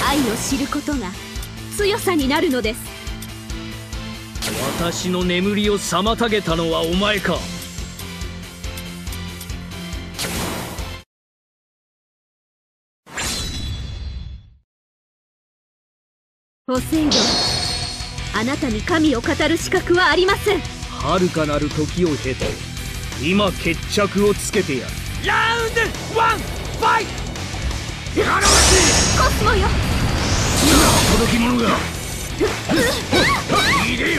愛を知ることが強さになるのです。 私の眠りを妨げたのはお前か。 ポセイドン、あなたに神を語る資格はありません。 遥かなる時を経て今決着をつけてやる。ラウンド1ファイト。 コスモよ、 届き者がいでよ。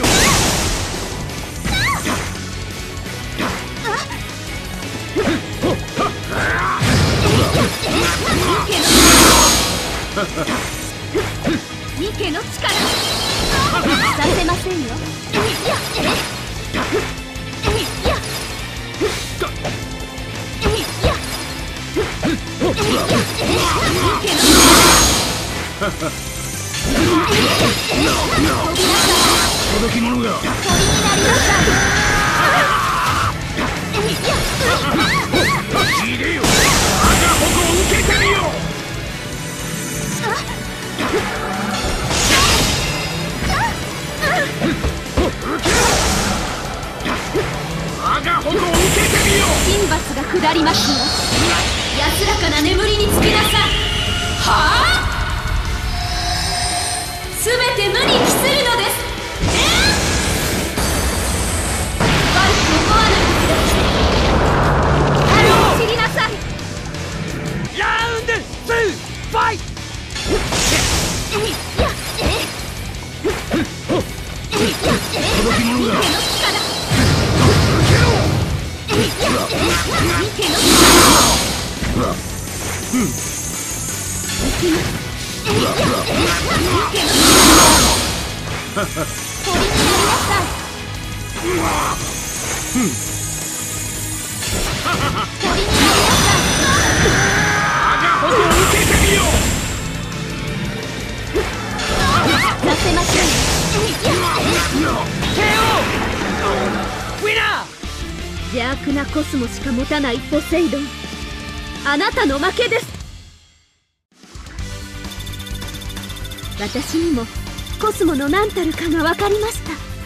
ニケの力させませんよ。 届き者がいでよ。赤矛を受けてみよ。赤矛を受けてみよ。 神罰が下りますよ。安らかな眠りにつきなさい。はあ、すべて無に帰するのです。悪く思わないでください。あれを知りなさい。 ラウンド2ファイト。届き者が邪悪なコスモしか持たないポセイドン、あなたの負けです。私にもコスモの何たるかが分かりました。